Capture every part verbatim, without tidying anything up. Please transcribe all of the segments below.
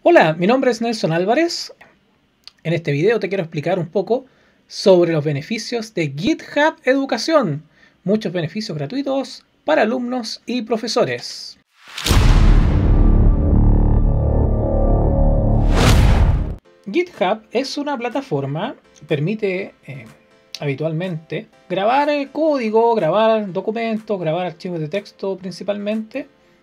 Hola, mi nombre es Nelson Álvarez. En este video te quiero explicar un poco sobre los beneficios de GitHub Educación. Muchos beneficios gratuitos para alumnos y profesores. GitHub es una plataforma que permite eh, habitualmente grabar eh, código, grabar documentos, grabar archivos de texto principalmente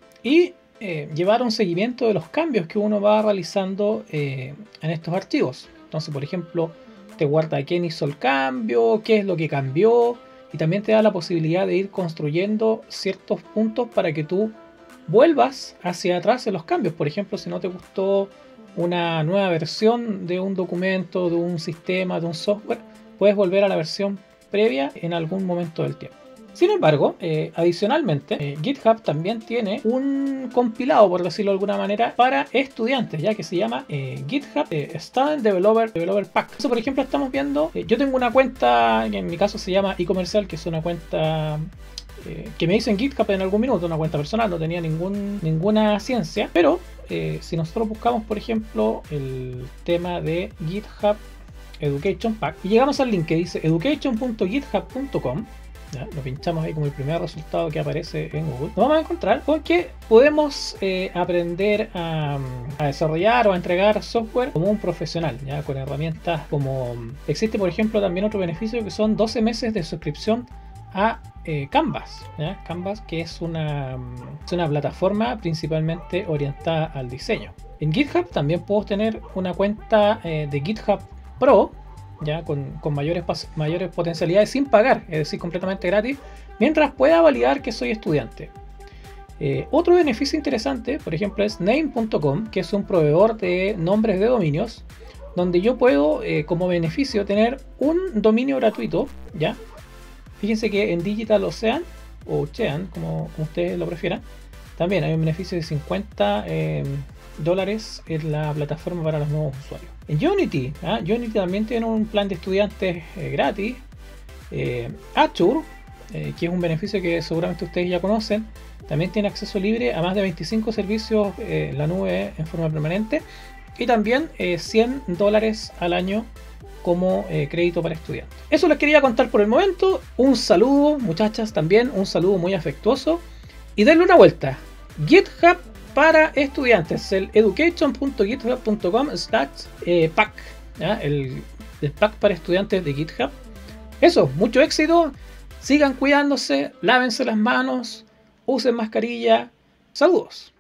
y eh, llevar un seguimiento de los cambios que uno va realizando eh, en estos archivos. Entonces, por ejemplo, te guarda quién hizo el cambio, qué es lo que cambió, y también te da la posibilidad de ir construyendo ciertos puntos para que tú vuelvas hacia atrás en los cambios. Por ejemplo, si no te gustó una nueva versión de un documento, de un sistema, de un software, puedes volver a la versión previa en algún momento del tiempo. Sin embargo, eh, adicionalmente, eh, GitHub también tiene un compilado, por decirlo de alguna manera, para estudiantes, ya que se llama eh, GitHub eh, Student Developer, Developer Pack. Eso, por ejemplo, estamos viendo, eh, yo tengo una cuenta, que en mi caso se llama e-comercial, que es una cuenta eh, que me hice en GitHub en algún minuto, una cuenta personal, no tenía ningún, ninguna ciencia, pero eh, si nosotros buscamos, por ejemplo, el tema de GitHub Education Pack, y llegamos al link que dice education punto github punto com, ya, lo pinchamos ahí como el primer resultado que aparece en Google, nos vamos a encontrar con que podemos eh, aprender a, a desarrollar o a entregar software como un profesional, ya, con herramientas como... Existe, por ejemplo, también otro beneficio que son doce meses de suscripción a eh, Canvas, ¿ya? Canvas, que es una, es una plataforma principalmente orientada al diseño. En GitHub también puedo tener una cuenta eh, de GitHub Pro, ya con, con mayores, mayores potencialidades sin pagar, es decir, completamente gratis, mientras pueda validar que soy estudiante. Eh, otro beneficio interesante, por ejemplo, es name punto com, que es un proveedor de nombres de dominios, donde yo puedo, eh, como beneficio, tener un dominio gratuito, ¿ya? Fíjense que en Digital Ocean, o Ocean, como, como ustedes lo prefieran, también hay un beneficio de cincuenta eh, dólares en la plataforma para los nuevos usuarios. En Unity, ¿eh? Unity también tiene un plan de estudiantes eh, gratis. Eh, Azure, eh, que es un beneficio que seguramente ustedes ya conocen, también tiene acceso libre a más de veinticinco servicios eh, en la nube en forma permanente, y también eh, cien dólares al año como eh, crédito para estudiantes. Eso les quería contar por el momento. Un saludo, muchachas, también un saludo muy afectuoso, y denle una vuelta. GitHub para estudiantes, el education punto github punto com slash pack, ¿ya? El, el pack para estudiantes de GitHub. Eso, mucho éxito, sigan cuidándose, lávense las manos, usen mascarilla. Saludos.